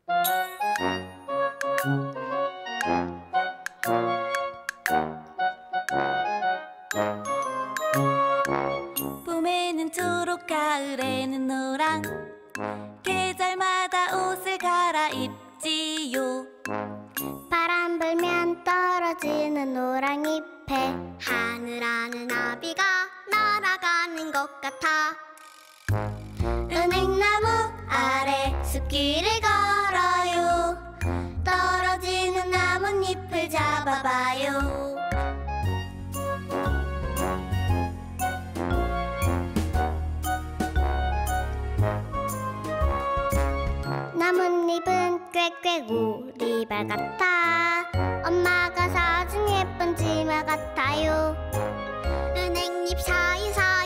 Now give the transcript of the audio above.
봄에는 초록, 가을에는 노랑, 계절마다 옷을 갈아입지요. 바람 불면 떨어지는 노랑잎에 하늘하는 나비가 날아가는 것 같아. 은행나무 아래 숲길을 걸어요. 떨어지는 나뭇잎을 잡아봐요. 나뭇잎은 꽥꽥 오리발 같아. 엄마가 사준 예쁜 치마 같아요. 은행잎 사이사이